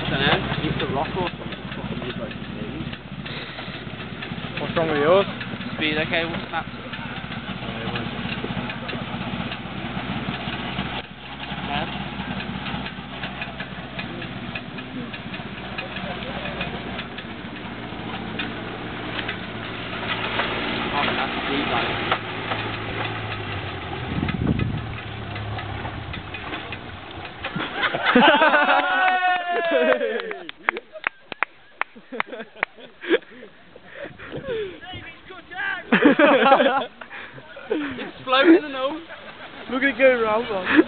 don't know, it's a rock or something. Fucking is like speed. What's wrong with yours? Speed, okay, we'll snap. Oh, that's speed, like. It's floating in the nose. Look at it go round, man.